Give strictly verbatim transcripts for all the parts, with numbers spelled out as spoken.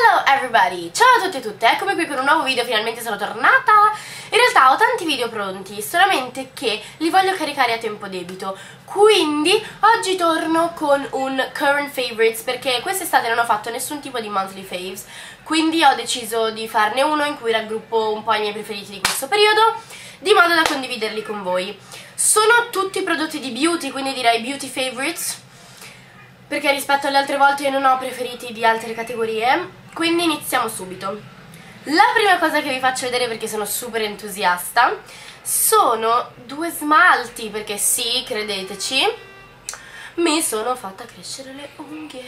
Hello everybody! Ciao a tutti e tutte, eccomi qui con un nuovo video, finalmente sono tornata. In realtà ho tanti video pronti, solamente che li voglio caricare a tempo debito. Quindi oggi torno con un current favorites, perché quest'estate non ho fatto nessun tipo di monthly faves. Quindi ho deciso di farne uno in cui raggruppo un po' i miei preferiti di questo periodo, di modo da condividerli con voi. Sono tutti prodotti di beauty, quindi direi beauty favorites, perché rispetto alle altre volte io non ho preferiti di altre categorie. Quindi iniziamo subito. La prima cosa che vi faccio vedere, perché sono super entusiasta, sono due smalti, perché sì, credeteci, mi sono fatta crescere le unghie.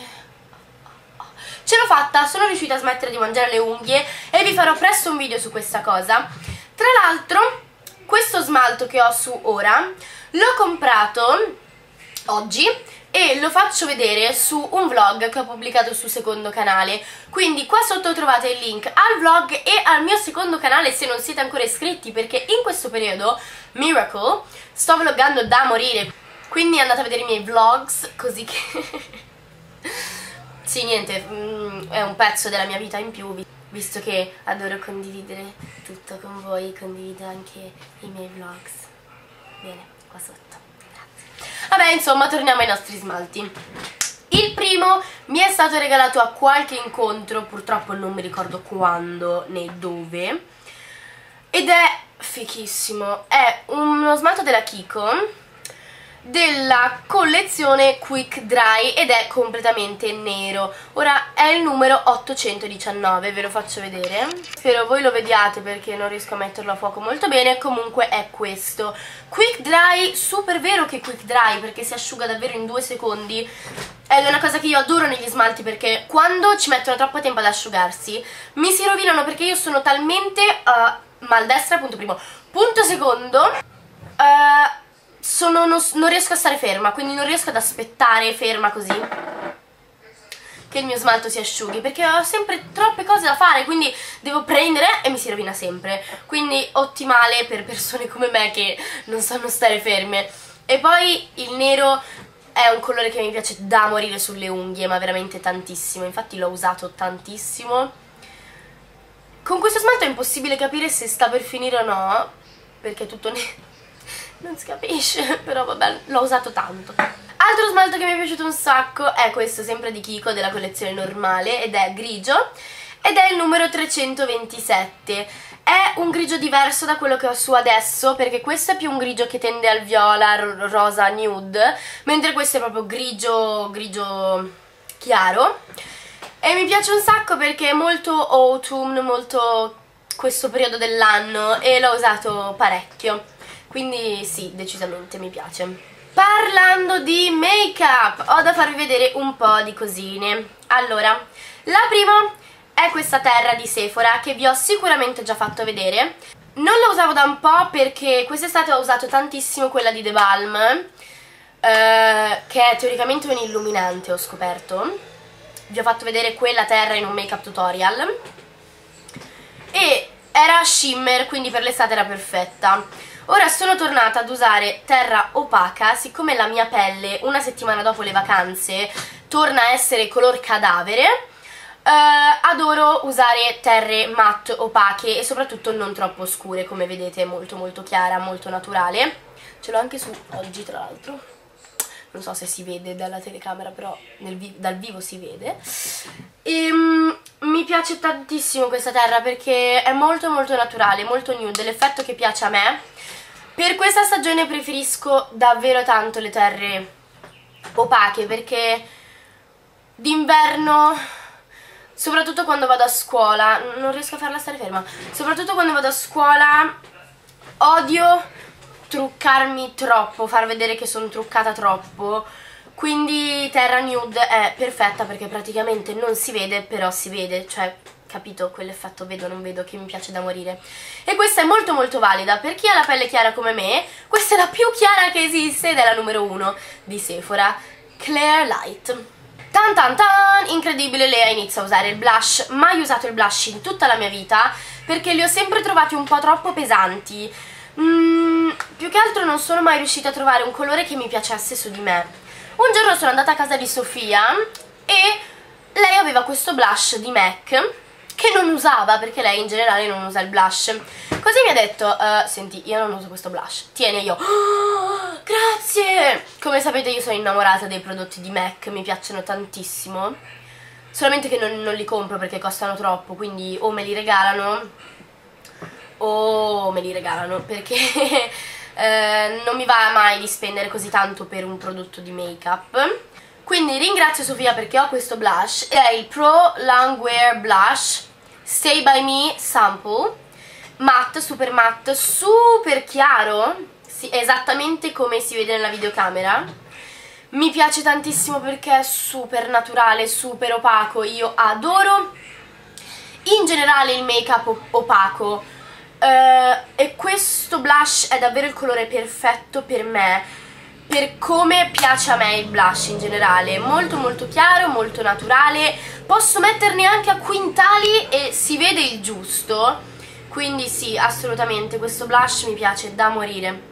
Ce l'ho fatta, sono riuscita a smettere di mangiare le unghie e vi farò presto un video su questa cosa. Tra l'altro, questo smalto che ho su ora l'ho comprato oggi e lo faccio vedere su un vlog che ho pubblicato sul secondo canale. Quindi qua sotto trovate il link al vlog e al mio secondo canale se non siete ancora iscritti, perché in questo periodo, Miracle, sto vloggando da morire. Quindi andate a vedere i miei vlogs, così che... sì, niente, è un pezzo della mia vita in più, visto che adoro condividere tutto con voi, condivido anche i miei vlogs. Bene, qua sotto. Vabbè, insomma, torniamo ai nostri smalti. Il primo mi è stato regalato a qualche incontro, purtroppo non mi ricordo quando né dove, ed è fichissimo. È uno smalto della Kiko della collezione Quick Dry ed è completamente nero. Ora è il numero ottocentodiciannove, ve lo faccio vedere, spero voi lo vediate perché non riesco a metterlo a fuoco molto bene. Comunque è questo Quick Dry, super vero che Quick Dry, perché si asciuga davvero in due secondi. È una cosa che io adoro negli smalti, perché quando ci mettono troppo tempo ad asciugarsi mi si rovinano, perché io sono talmente uh, maldestra, punto primo. Punto secondo, uh, Sono, non, non riesco a stare ferma, quindi non riesco ad aspettare ferma così che il mio smalto si asciughi, perché ho sempre troppe cose da fare, quindi devo prendere e mi si rovina sempre. Quindi ottimale per persone come me che non sanno stare ferme. E poi il nero è un colore che mi piace da morire sulle unghie, ma veramente tantissimo, infatti l'ho usato tantissimo. Con questo smalto è impossibile capire se sta per finire o no, perché è tutto nero, non si capisce, però vabbè, l'ho usato tanto. Altro smalto che mi è piaciuto un sacco è questo, sempre di Kiko, della collezione normale, ed è grigio, ed è il numero trecentoventisette. È un grigio diverso da quello che ho su adesso, perché questo è più un grigio che tende al viola, rosa, nude, mentre questo è proprio grigio, grigio chiaro. E mi piace un sacco perché è molto autumn, molto questo periodo dell'anno, e l'ho usato parecchio. Quindi sì, decisamente mi piace. Parlando di make-up, ho da farvi vedere un po' di cosine. Allora, la prima è questa terra di Sephora, che vi ho sicuramente già fatto vedere. Non la usavo da un po' perché quest'estate ho usato tantissimo quella di The Balm, eh, che è teoricamente un illuminante, ho scoperto. Vi ho fatto vedere quella terra in un make-up tutorial. E era shimmer, quindi per l'estate era perfetta. Ora sono tornata ad usare terra opaca, siccome la mia pelle una settimana dopo le vacanze torna a essere color cadavere. eh, Adoro usare terre matte opache e soprattutto non troppo scure, come vedete, molto molto chiara, molto naturale. Ce l'ho anche su oggi, tra l'altro. Non so se si vede dalla telecamera, però nel vi dal vivo si vede. E, um, mi piace tantissimo questa terra perché è molto molto naturale, molto nude, l'effetto che piace a me. Per questa stagione preferisco davvero tanto le terre opache, perché d'inverno, soprattutto quando vado a scuola, non riesco a farla stare ferma, soprattutto quando vado a scuola odio truccarmi troppo, far vedere che sono truccata troppo, quindi terra nude è perfetta perché praticamente non si vede, però si vede, cioè, capito, quell'effetto vedo non vedo che mi piace da morire. E questa è molto molto valida per chi ha la pelle chiara come me. Questa è la più chiara che esiste ed è la numero uno di Sephora, Clear Light. Tan tan tan, incredibile, Lea inizia a usare il blush. Mai usato il blush in tutta la mia vita perché li ho sempre trovati un po' troppo pesanti. Mm, più che altro non sono mai riuscita a trovare un colore che mi piacesse su di me. Un giorno sono andata a casa di Sofia e lei aveva questo blush di MAC che non usava, perché lei in generale non usa il blush. Così mi ha detto, uh, senti, io non uso questo blush, tieni. Io, oh, grazie! Come sapete io sono innamorata dei prodotti di MAC, mi piacciono tantissimo, solamente che non, non li compro perché costano troppo, quindi o me li regalano o me li regalano perché eh, non mi va mai di spendere così tanto per un prodotto di make up. Quindi ringrazio Sofia perché ho questo blush, è il Pro Longwear Blush Stay By Me Sample matte, super matte, super chiaro, sì, esattamente come si vede nella videocamera. Mi piace tantissimo perché è super naturale, super opaco, io adoro in generale il make up opaco, uh, e questo blush è davvero il colore perfetto per me, per come piace a me il blush in generale, molto molto chiaro, molto naturale, posso metterne anche a quintali e si vede il giusto, quindi sì, assolutamente questo blush mi piace da morire.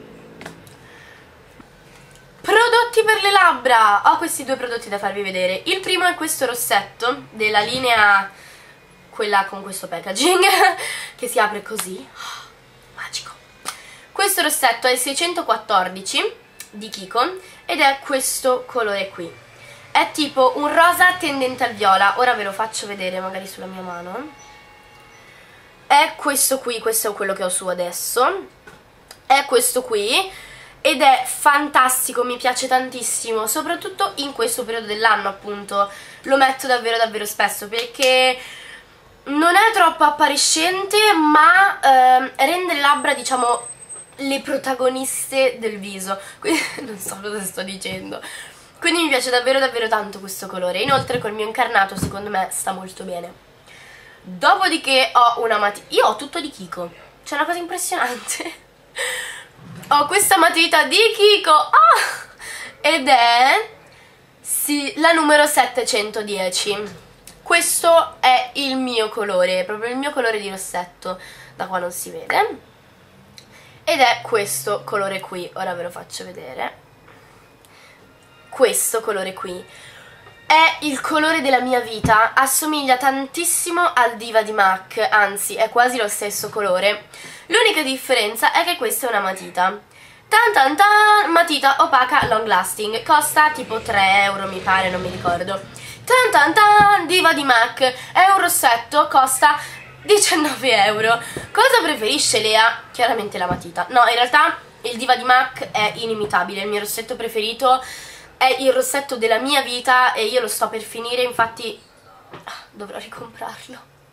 Prodotti per le labbra, ho questi due prodotti da farvi vedere. Il primo è questo rossetto della linea, quella con questo packaging che si apre così, oh, magico. Questo rossetto è il seicentoquattordici di Kiko ed è questo colore qui, è tipo un rosa tendente al viola. Ora ve lo faccio vedere magari sulla mia mano. È questo qui, questo è quello che ho su adesso, è questo qui ed è fantastico, mi piace tantissimo, soprattutto in questo periodo dell'anno, appunto lo metto davvero davvero spesso perché non è troppo appariscente ma ehm, rende le labbra, diciamo, le protagoniste del viso, quindi non so cosa sto dicendo, quindi mi piace davvero davvero tanto questo colore. Inoltre col mio incarnato secondo me sta molto bene. Dopodiché ho una matita, io ho tutto di Kiko, c'è una cosa impressionante. Ho questa matita di Kiko, ah! Ed è sì, la numero settecentodieci. Questo è il mio colore, proprio il mio colore di rossetto, da qua non si vede. Ed è questo colore qui, ora ve lo faccio vedere. Questo colore qui è il colore della mia vita, assomiglia tantissimo al Diva di MAC, anzi è quasi lo stesso colore. L'unica differenza è che questa è una matita. Tan tan tan, matita opaca long lasting, costa tipo tre euro mi pare, non mi ricordo. Tan tan tan, Diva di MAC, è un rossetto, costa diciannove euro. Cosa preferisce Lea? Chiaramente la matita. No, in realtà il Diva di MAC è inimitabile, il mio rossetto preferito è il rossetto della mia vita e io lo sto per finire, infatti dovrò ricomprarlo.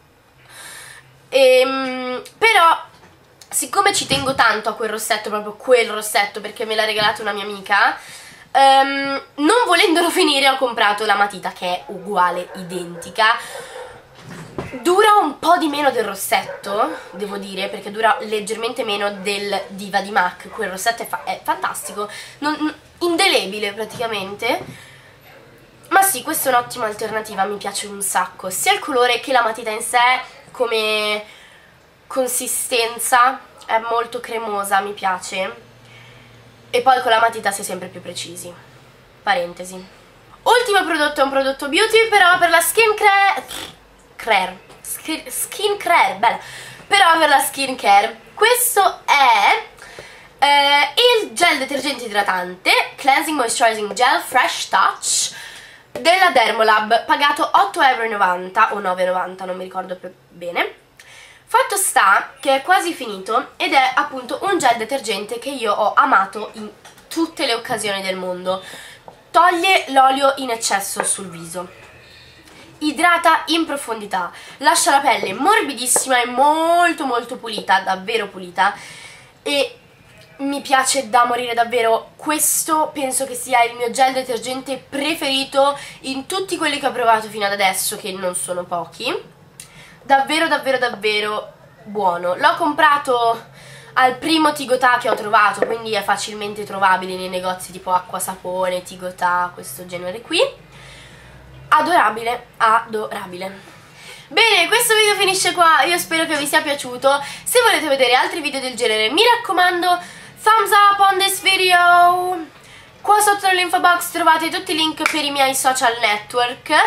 Ehm, però siccome ci tengo tanto a quel rossetto, proprio quel rossetto, perché me l'ha regalato una mia amica, um, non volendolo finire ho comprato la matita che è uguale, identica. Dura un po' di meno del rossetto, devo dire, perché dura leggermente meno del Diva di MAC. Quel rossetto è, fa è fantastico, non, indelebile praticamente. Ma sì, questa è un'ottima alternativa, mi piace un sacco, sia il colore che la matita in sé, come consistenza è molto cremosa, mi piace. E poi con la matita si è sempre più precisi. Parentesi. Ultimo prodotto è un prodotto beauty, però per la skin care Care. Skin care, bella. Però per la skin care questo è eh, il gel detergente idratante Cleansing Moisturizing Gel Fresh Touch della Dermolab, pagato otto e novanta euro o nove e novanta, non mi ricordo più bene. Fatto sta che è quasi finito ed è appunto un gel detergente che io ho amato in tutte le occasioni del mondo. Toglie l'olio in eccesso sul viso, idrata in profondità, lascia la pelle morbidissima e molto molto pulita, davvero pulita, e mi piace da morire davvero. Questo penso che sia il mio gel detergente preferito in tutti quelli che ho provato fino ad adesso, che non sono pochi. Davvero davvero davvero buono. L'ho comprato al primo Tigotà che ho trovato, quindi è facilmente trovabile nei negozi tipo Acqua Sapone, Tigotà, questo genere qui. Adorabile, adorabile. Bene, questo video finisce qua, io spero che vi sia piaciuto. Se volete vedere altri video del genere, mi raccomando, thumbs up on this video. Qua sotto nell'info box trovate tutti i link per i miei social network.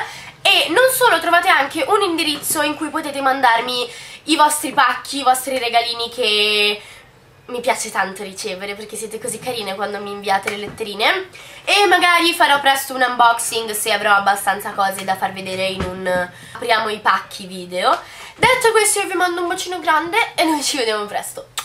E non solo, trovate anche un indirizzo in cui potete mandarmi i vostri pacchi, i vostri regalini, che mi piace tanto ricevere perché siete così carine quando mi inviate le letterine. E magari farò presto un unboxing se avrò abbastanza cose da far vedere in un apriamo i pacchi video. Detto questo, io vi mando un bacino grande e noi ci vediamo presto.